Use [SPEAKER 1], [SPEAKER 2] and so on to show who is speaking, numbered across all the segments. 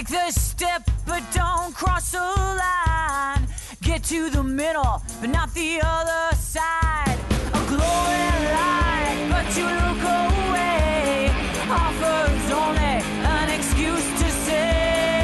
[SPEAKER 1] Take the step, but don't cross the line. Get to the middle, but not the other side. A glowing light, but you look away. Offers only an excuse to say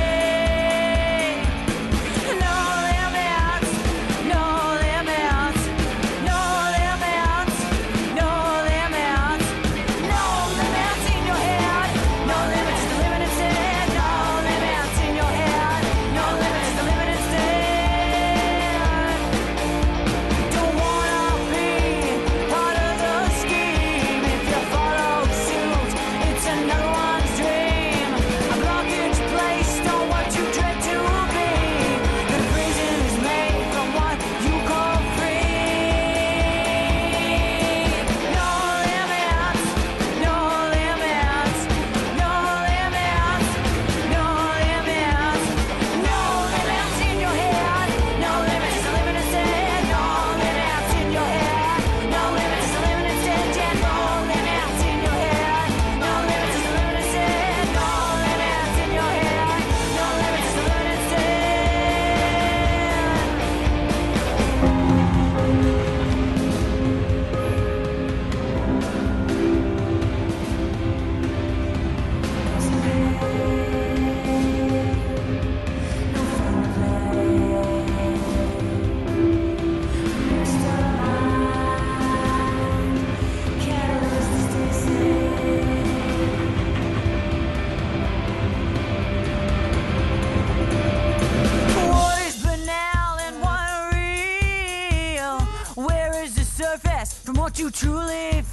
[SPEAKER 1] no limits, no limits, no limits, no limits, no limits in your head, no limits to live instead, no limits in your head, no limits to live instead. Don't wanna be part of the scheme. If you follow suit, it's another one's dream. A blockage placed on what you dread to be. The prison is made from what you call free. No limits, no limits, no limits, no limits, no limits in your head, no limits to living instead, no limits in your head, no limits to living instead, yeah, no limits in your head, no limits to living instead, no limits in your head, no limits to living instead. What is banal and what real? Where is the surface from what you truly